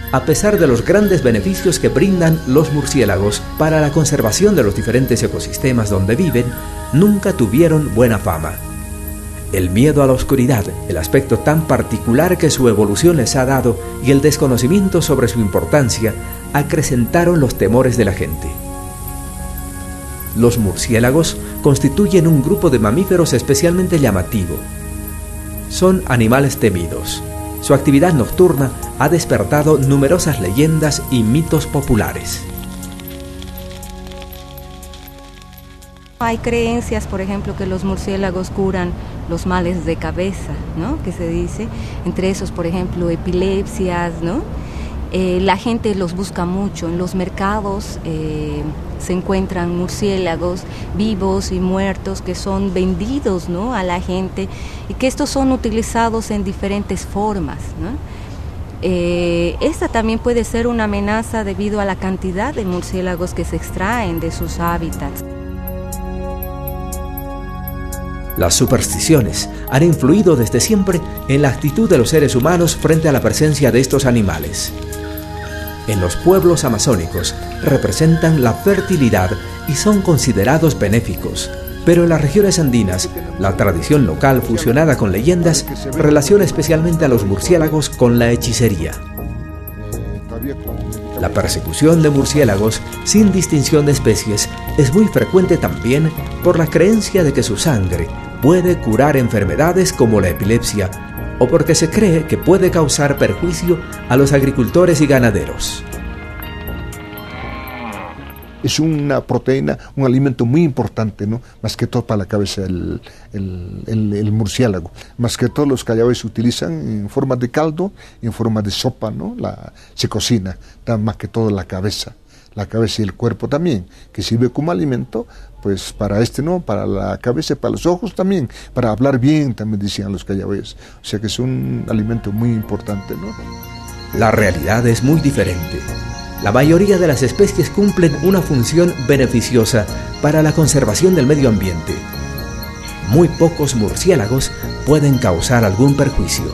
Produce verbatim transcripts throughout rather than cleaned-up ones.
A pesar de los grandes beneficios que brindan los murciélagos para la conservación de los diferentes ecosistemas donde viven, nunca tuvieron buena fama. El miedo a la oscuridad, el aspecto tan particular que su evolución les ha dado y el desconocimiento sobre su importancia acrecentaron los temores de la gente. Los murciélagos constituyen un grupo de mamíferos especialmente llamativo. Son animales temidos. Su actividad nocturna ha despertado numerosas leyendas y mitos populares. Hay creencias, por ejemplo, que los murciélagos curan los males de cabeza, ¿no? Que se dice, entre esos, por ejemplo, epilepsias, ¿no? Eh, la gente los busca mucho. En los mercados eh, se encuentran murciélagos vivos y muertos que son vendidos, ¿no?, a la gente, y que estos son utilizados en diferentes formas, ¿no? Eh, esta también puede ser una amenaza debido a la cantidad de murciélagos que se extraen de sus hábitats. Las supersticiones han influido desde siempre en la actitud de los seres humanos frente a la presencia de estos animales. En los pueblos amazónicos representan la fertilidad y son considerados benéficos, pero en las regiones andinas, la tradición local fusionada con leyendas relaciona especialmente a los murciélagos con la hechicería. La persecución de murciélagos sin distinción de especies es muy frecuente también por la creencia de que su sangre puede curar enfermedades como la epilepsia, o porque se cree que puede causar perjuicio a los agricultores y ganaderos. Es una proteína, un alimento muy importante, ¿no? Más que todo para la cabeza, el, el, el, el murciélago. Más que todo los callaos se utilizan en forma de caldo, en forma de sopa, ¿no? La, se cocina, da más que todo la cabeza. La cabeza y el cuerpo también, que sirve como alimento, pues para este no, para la cabeza y para los ojos también, para hablar bien también decían los callahues. O sea que es un alimento muy importante, ¿no? La realidad es muy diferente. La mayoría de las especies cumplen una función beneficiosa para la conservación del medio ambiente. Muy pocos murciélagos pueden causar algún perjuicio.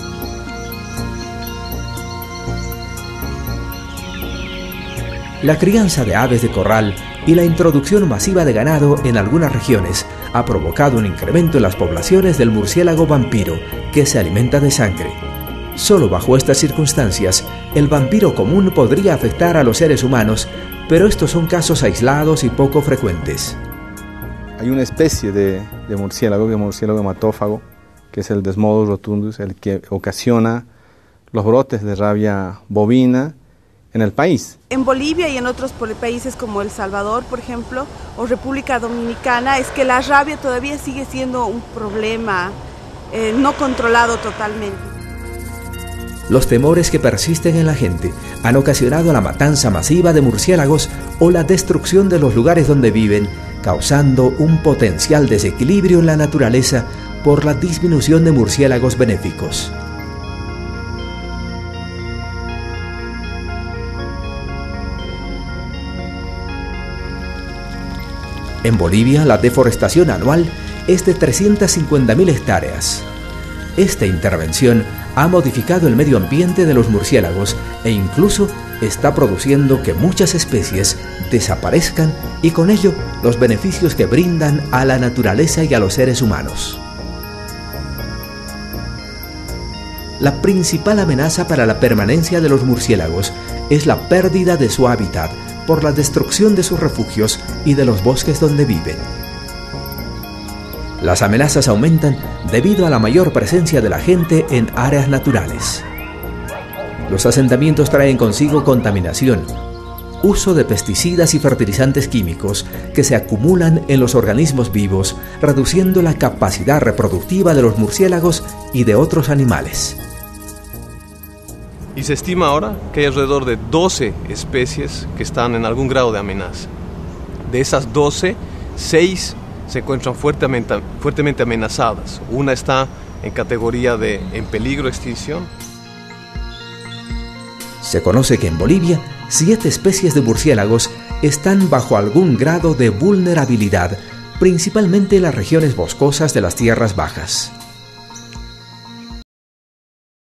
La crianza de aves de corral y la introducción masiva de ganado en algunas regiones ha provocado un incremento en las poblaciones del murciélago vampiro, que se alimenta de sangre. Solo bajo estas circunstancias, el vampiro común podría afectar a los seres humanos, pero estos son casos aislados y poco frecuentes. Hay una especie de, de murciélago, el murciélago hematófago, que es el Desmodus rotundus, el que ocasiona los brotes de rabia bovina en el país. En Bolivia y en otros países como El Salvador, por ejemplo, o República Dominicana, es que la rabia todavía sigue siendo un problema eh, no controlado totalmente. Los temores que persisten en la gente han ocasionado la matanza masiva de murciélagos o la destrucción de los lugares donde viven, causando un potencial desequilibrio en la naturaleza por la disminución de murciélagos benéficos. En Bolivia, la deforestación anual es de trescientas cincuenta mil hectáreas. Esta intervención ha modificado el medio ambiente de los murciélagos e incluso está produciendo que muchas especies desaparezcan y con ello los beneficios que brindan a la naturaleza y a los seres humanos. La principal amenaza para la permanencia de los murciélagos es la pérdida de su hábitat por la destrucción de sus refugios y de los bosques donde viven. Las amenazas aumentan debido a la mayor presencia de la gente en áreas naturales. Los asentamientos traen consigo contaminación, uso de pesticidas y fertilizantes químicos que se acumulan en los organismos vivos, reduciendo la capacidad reproductiva de los murciélagos y de otros animales. Y se estima ahora que hay alrededor de doce especies que están en algún grado de amenaza. De esas doce, seis se encuentran fuertemente, fuertemente amenazadas. Una está en categoría de en peligro de extinción. Se conoce que en Bolivia, siete especies de murciélagos están bajo algún grado de vulnerabilidad, principalmente en las regiones boscosas de las tierras bajas.